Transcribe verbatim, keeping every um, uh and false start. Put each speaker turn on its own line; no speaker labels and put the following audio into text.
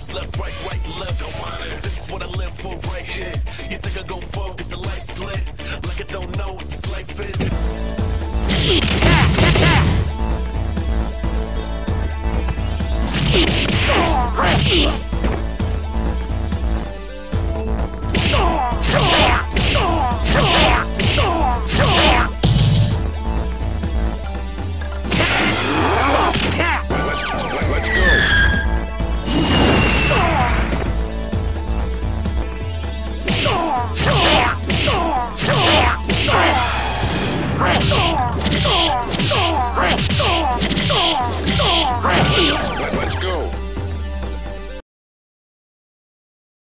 focus, left, right, right, left. Don't want it. This is what I live for right here. You think I go focus, the light split. Like I don't know what this life is.
Oh,